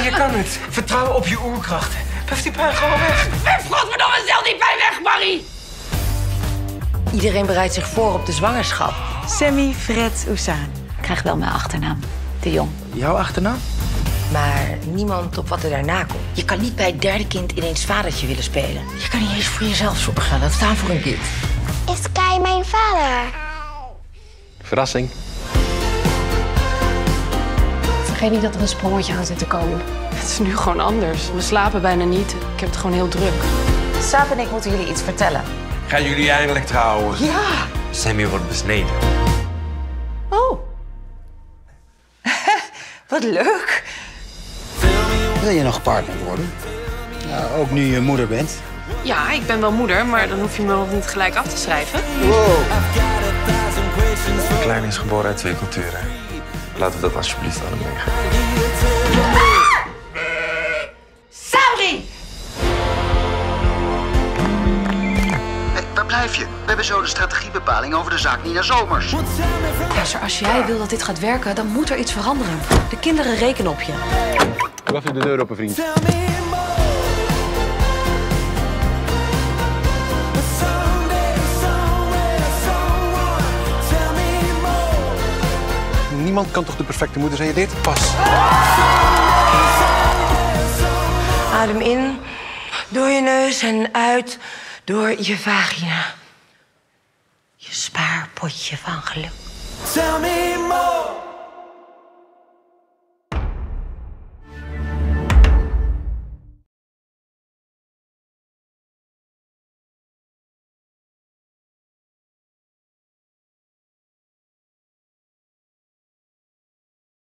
je kan het. Vertrouw op je oerkrachten. Puf die pijn gewoon weg. Godverdomme, stel die pijn weg, Marie! Iedereen bereidt zich voor op de zwangerschap. Sammy Fred Oesaan. Ik krijg wel mijn achternaam. De Jong. Jouw achternaam? Maar niemand op wat er daarna komt. Je kan niet bij het derde kind ineens vadertje willen spelen. Je kan niet eens voor jezelf zorgen. Laat staan voor een kind. Is Kai mijn vader? Verrassing. Vergeet niet dat er een sprongetje aan zit te komen. Het is nu gewoon anders. We slapen bijna niet. Ik heb het gewoon heel druk. Saap en ik moeten jullie iets vertellen. Gaan jullie eindelijk trouwen? Ja. Sammy wordt besneden. Oh. Wat leuk. Wil je nog partner worden? Ja, ook nu je moeder bent. Ja, ik ben wel moeder, maar dan hoef je me nog niet gelijk af te schrijven. Wow. De kleine is geboren uit 2 culturen. Laten we dat alsjeblieft aan hem meegeven. Sabri! Hey, waar blijf je? We hebben zo de strategiebepaling over de zaak Nina Zomers. Luister, als jij wil dat dit gaat werken, dan moet er iets veranderen. De kinderen rekenen op je. Doe even de deur open, vriend. Niemand kan toch de perfecte moeder zijn? Je deed het pas. Adem in, door je neus en uit, door je vagina. Je spaarpotje van geluk.